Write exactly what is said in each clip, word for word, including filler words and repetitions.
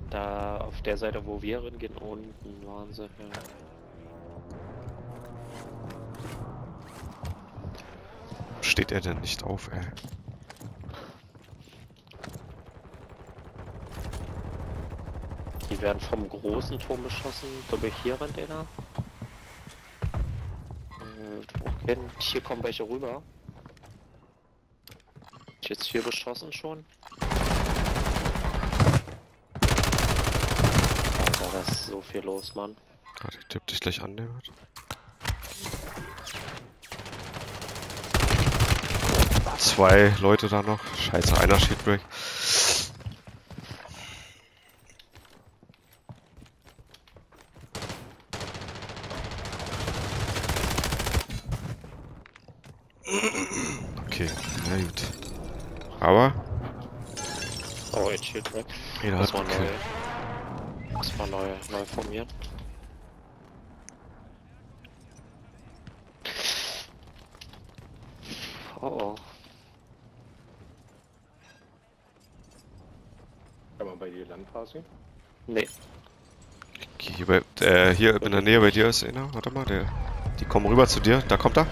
Da auf der Seite, wo wir hingehen, unten waren sie. Ja. Steht er denn nicht auf, ey? Die werden vom großen Turm beschossen. Glaube ich, hier rennt einer. Äh, okay, hier kommen welche rüber. Ist jetzt hier beschossen schon. Alter, da ist so viel los, Mann. Warte, ich tipp dich gleich an, David. Zwei Leute da noch. Scheiße, einer Sheetbreak. Okay, na gut. Aber Oh, jetzt Shield weg. jeder Das hat war einen neu. Kill. Das war neu, neu formiert. Oh oh. Kann man bei dir Landpassing? Nee. Okay, hier, bei, äh, hier in der Nähe bei dir ist einer. Warte mal, der, die kommen rüber zu dir. Da kommt er.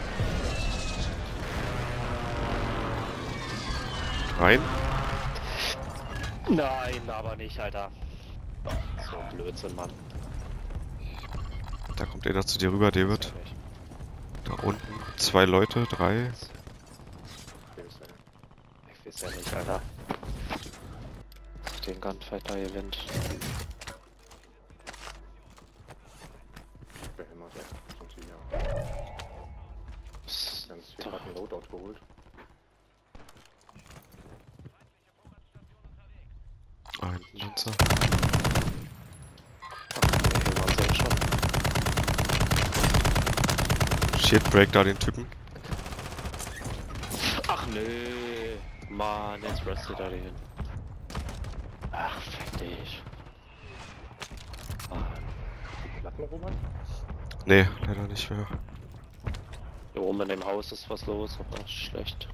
Rein. Nein, aber nicht, Alter. So Blödsinn, Mann. Da kommt einer zu dir rüber, David. Da unten zwei Leute, drei. Ich weiß ja nicht, Alter. Den Gunfighter gewinnt. Behämmert, ja. Sonst ja. Ganz viel hat ein Loadout geholt. Ein Panzer. Shitbreak da den Typen. Ach nö. Mann, jetzt restet er den. Ach, fick dich. Mann. Platten, Robert? Nee, leider nicht mehr. Hier oben in dem Haus ist was los, aber schlecht.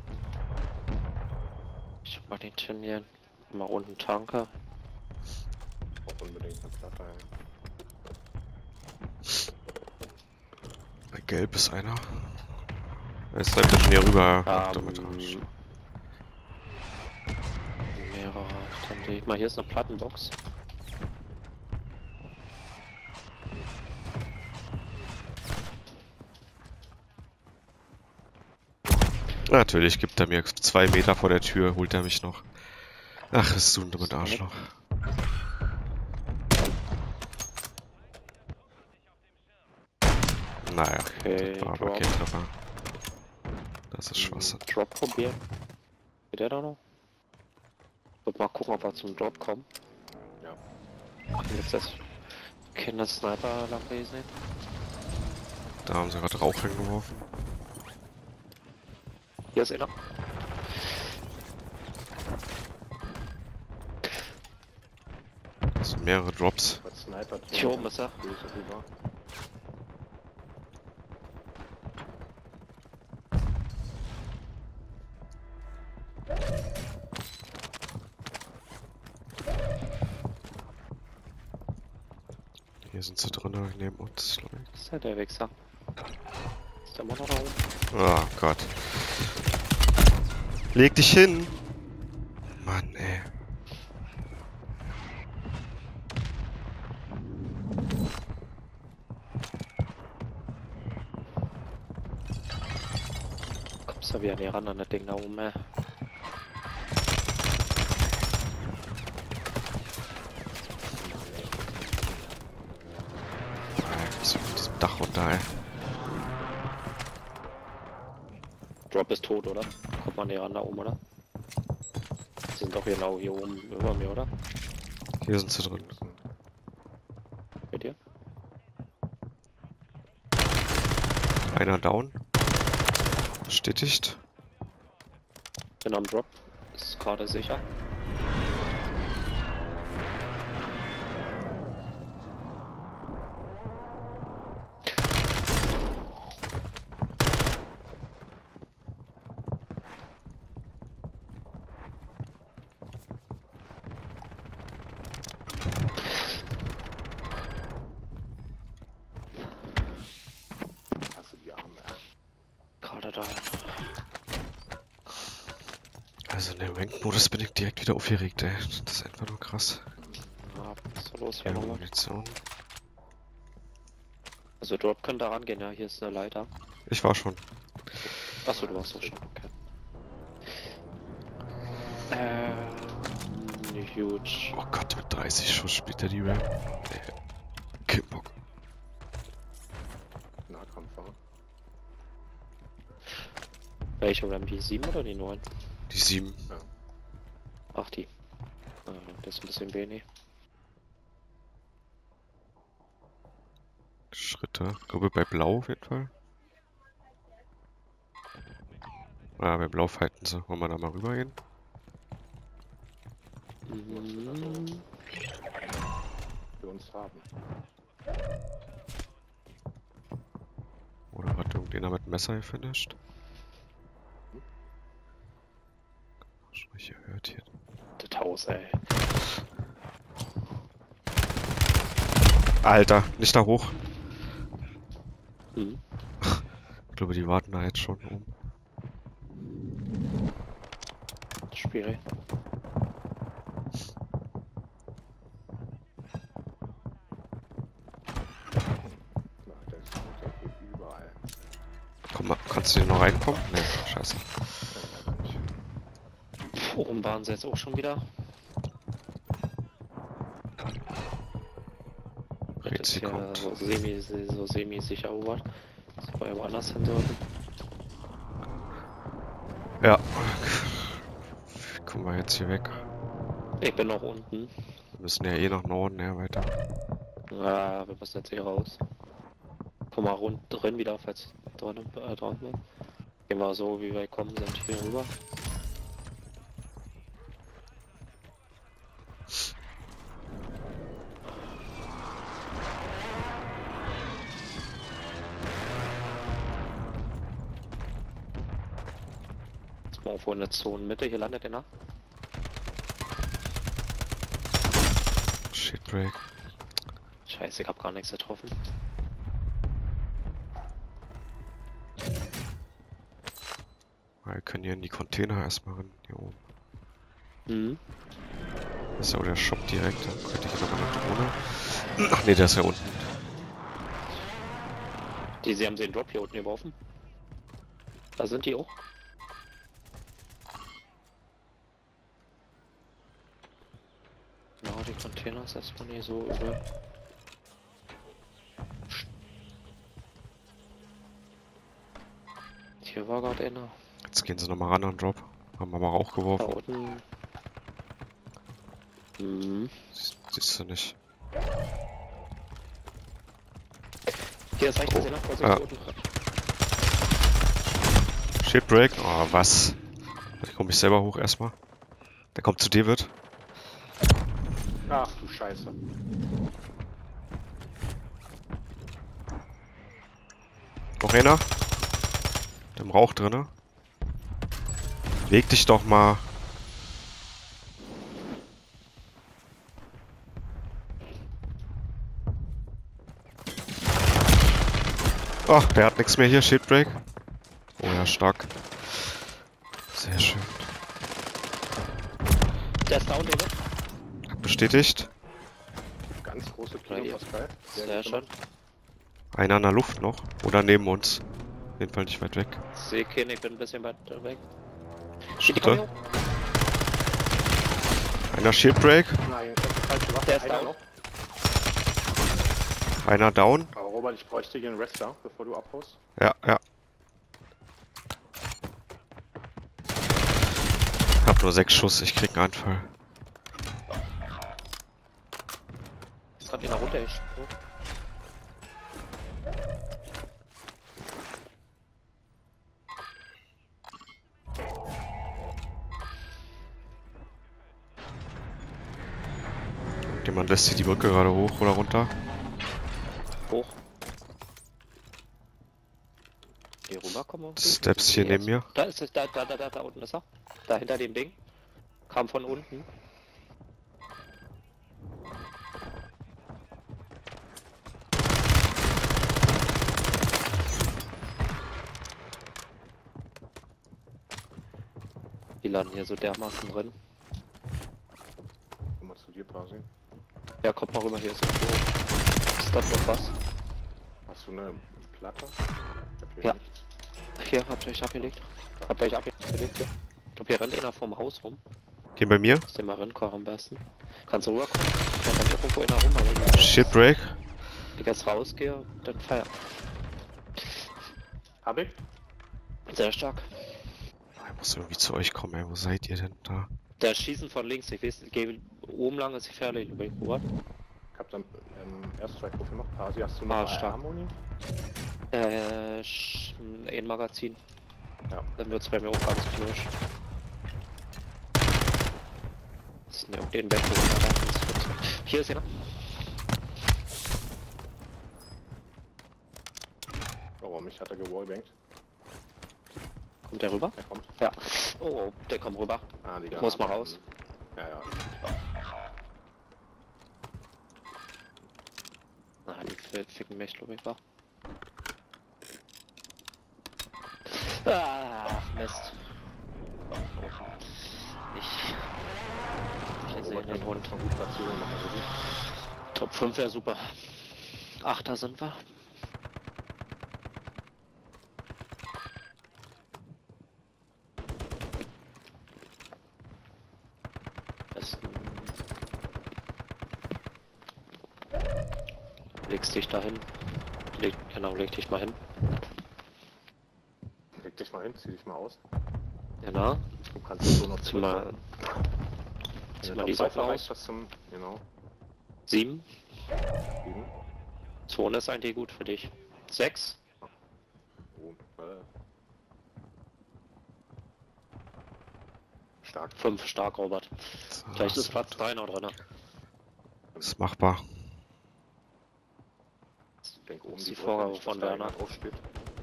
Ich hab mal den Tinian. Mal unten Tanker. Auch unbedingt eine Platte. Bei Gelb ist einer. Jetzt läuft er schon hier rüber. Ach, Ähm, damit Arsch. mehrere. Dann sehe ich mal, hier ist eine Plattenbox. Natürlich gibt er mir zwei Meter vor der Tür, holt er mich noch. Ach, ist du ein dummes Arschloch. Naja, Okay, das war aber Drop. kein Treffer. Das ist Schwachsinn. Drop probieren. Geht der da noch? Wird mal gucken, ob wir zum Drop kommen. Ja. Jetzt das Kinder-Sniper-Lampe gesehen. Da haben sie gerade Rauch hingeworfen. Hier ist einer. Das sind mehrere Drops. Was Sniper Hier oben ist er. Böse rüber. Hier sind sie drin, neben uns. Das ist ja der Wichser. Ist der Motor da oben? Oh Gott. Leg dich hin! Mann, ey. Kommst du wieder näher ran an das Ding da oben, ey. So mit diesem Dach runter, ey. Drop ist tot, oder? Kommt man näher ran da oben, oder? Die sind doch genau hier oben über mir, oder? Hier sind sie drin. Bei dir? Einer down. Bestätigt. Bin am Drop. Ist gerade sicher. da. Also in dem Ranked-Modus bin ich direkt wieder aufgeregt, ey. Das ist einfach nur krass. Ja, was ist da los Ja, hier nochmal? Munition. Also Drop kann da rangehen, ja, hier ist eine Leiter. Ich war schon. Achso, du warst doch schon, okay. Ähm, huge. Oh Gott, mit dreißig Schuss spielt er die Ram. Nee. Kein Bock. Nahkampfwaffe. Welche Ram, die sieben oder die neun? Die sieben. Ach, die. Ah, das ist ein bisschen wenig. Schritte. Ich glaube bei Blau auf jeden Fall. Ah, bei Blau fighten sie. Wollen wir da mal rübergehen? Mhm. Für uns haben. Oder hat irgendjemand mit dem Messer gefinisht? Schon mal hier hört hier. Das Haus, ey. Alter, nicht da hoch. Mhm. Ich glaube, die warten da jetzt schon um. Schwierig. Na, der ist der geht überall. Komm mal, kannst du hier noch reinkommen? Nee, scheiße. Ja, leider nicht. Worum waren sie jetzt auch schon wieder? Rezi ja kommt. so semi, so semi sicher erobert. Das war ja woanders hin sollten. Ja. Kommen wir jetzt hier weg. Ich bin noch unten. Wir müssen ja eh nach Norden, ja, weiter. Ja, wir müssen jetzt hier raus. Komm mal rund drin wieder, falls drin, äh, dran sind. Gehen wir so, wie wir kommen, sind hier rüber. Jetzt mal irgendwo in der Zonenmitte, hier landet einer. Shitbreak. Scheiße, ich hab gar nichts getroffen. Wir können hier in die Container erstmal rein. Hier oben. Mhm. Das ist ja auch der Shop direkt. Da könnte ich hier noch eine Drohne. Ach nee, der ist ja unten. Die, sie haben den Drop hier unten geworfen. Da sind die auch. Ja, die Container ist erstmal nicht so übel. Hier war gerade einer. Jetzt gehen sie nochmal ran an den Drop. Haben wir mal Rauch Da geworfen. unten. Mhm. Siehst, siehst du nicht. Hier ist rechts, Oh. gesehen, Vorsicht, Ja. unten. Shitbreak. Oh, was? Ich komme mich selber hoch erstmal. Der kommt zu dir, wird. Ach du Scheiße. Noch einer. Mit dem Rauch drinne. Leg dich doch mal. Oh, der hat nichts mehr hier. Shitbreak. Oh ja, stark. Sehr schön. Der ist down, David. Bestätigt. Ganz große Ja, hier. Kilo, Pascal. Sehr schön. Einer in der Luft noch. Oder neben uns. Auf jeden Fall nicht weit weg. Sehe keinen, ich bin ein bisschen weiter weg. Die kommen Schritte. hier hoch. Einer Shitbreak. Nein, das ist falsche Waffe. Der ist Einer down. noch. Einer down. Aber Robert, ich bräuchte hier einen Wrestler, bevor du abhaust. Ja, ja. Hab nur sechs Schuss, ich krieg einen Anfall. Ist gerade einer runtergesprungen. Jemand lässt sich die Brücke gerade hoch oder runter. Hoch. Hier rüberkommen. irgendwie. Steps hier neben mir. Da ist es, da, da, da, da, da unten ist er. Da hinter dem Ding. Kam von unten. Die landen hier so dermaßen drin. Komm mal zu dir, Pasi. Ja, kommt mal rüber, hier ist ein Klo. Ist das noch was? Hast du eine Platte? Ich hab hier Ja. nichts. Hier, habt ihr euch abgelegt? Habt ihr euch abgelegt? Hier. Ich glaube, hier rennt einer vom Haus rum. Gehen bei mir. Lass den mal rinkommen am besten. Kannst du rüberkommen? Ja, dann irgendwo einer rum, aber wenn ich Shit break. jetzt rausgehe, dann feier. Hab ich? Sehr stark. Ich muss irgendwie zu euch kommen, ey. Wo seid ihr denn da? Der Schießen von links, ich weiß, geh oben lang ist gefährlich, über den Kurat. Ich hab dann ähm, erst zwei Profil noch. Pasi, hast du noch Ah, eine stark. Harmonie? Äh, sch- ein Magazin. Ja. Dann wird's bei mir auch ganz knirsch. Das ist ne, den Bett, wo wir da sind. Hier ist einer. Oh, mich hat er gewallbankt. Kommt der rüber? Er kommt. Ja. Oh, oh, der kommt rüber. Ah, die Ich muss mal raus. Ja, ja. Ah, die f- ficken mich, glaube ich, war. Ah, Mist. Ich. Ich sehe den Hund. Von gut Platzierung noch mal so. Top fünf wäre super. Achter sind wir. Besten. Legst dich dahin. Leg, genau, leg dich mal hin. Leg dich mal hin, zieh dich mal aus. Ja, na? Du kannst es so noch Zieh mal. Zieh Wenn mal du die Top Socken erreicht aus. hast zum, genau, Sieben. sieben. Zone ist eigentlich gut für dich. Sechs. Oh, äh. Stark. Fünf. Stark, Robert. So, Vielleicht ist Platz drei noch drin. ist machbar. Ich denke, oben ist die die Vorgabe Brücke, von dass da Werner. jemand aufsteht.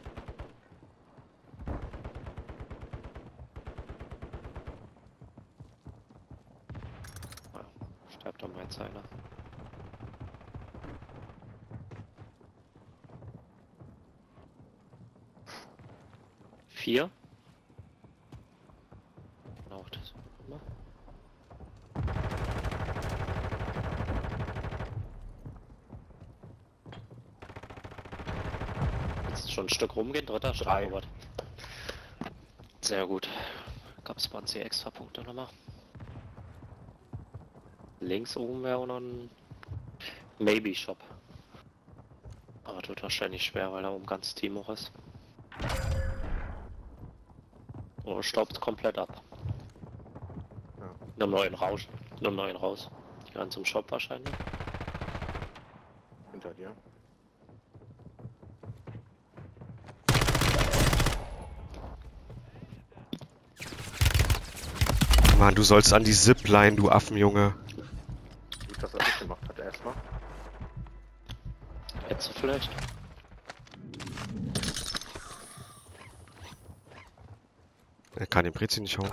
Ja, sterbt doch mal jetzt einer. Vier. Genau, das. Jetzt schon ein Stück rumgehen, dritter Stark, Drei. Robert. Sehr gut. Gab es zwanzig extra Punkte nochmal. Links oben wäre auch noch ein Maybe Shop. Aber wird wahrscheinlich schwer, weil da oben ganz Team auch ist. Oder staubt komplett ab. Ja. Nur neuen Rausch. Nur neuen raus. Die gehören zum Shop wahrscheinlich. Hinter dir. Mann, du sollst an die Zipline, du Affenjunge. Gut, dass er das gemacht hat erstmal. Jetzt vielleicht. Er kann den Brezi nicht hauen.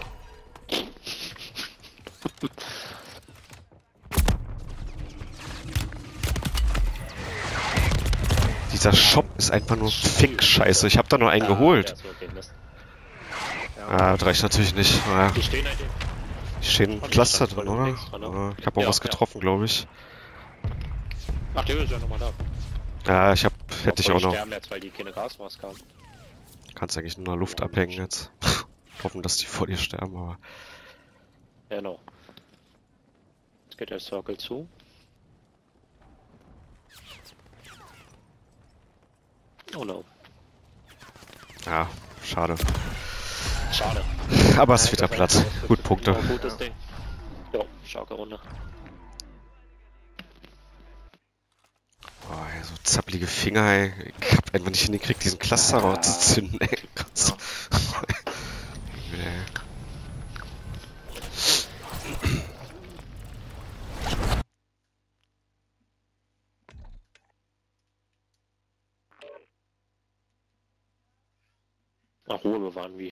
Dieser Shop ist einfach nur Fick-Scheiße. Ich hab da nur einen geholt. Ja, der ist wirklich Mist. Ah, das reicht natürlich nicht. Naja, Die stehen halt. hier stehen Cluster drin, oder? Links dran, ne? Ja, ich hab auch Ja, was ja. getroffen, glaube ich. Ach, der ist ja nochmal da. Ja, ich hab, hätte ich Obwohl auch die noch. sterben jetzt, weil die keine Gasmaske haben. Kannst eigentlich nur in der Luft abhängen jetzt. Hoffen, dass die vor dir sterben, aber. Genau. Jetzt geht der Circle zu. Oh no. Ja, schade. Schade. Aber es wird ja platt. Gut, Punkte. Oh, gutes Ding. Jo, starke Runde. Boah, ey, so zappelige Finger, ey. Ich hab einfach nicht hingekriegt, diesen Cluster rauszuzünden, ey. Gott. Nee. Ach, Ruhe bewahren wie.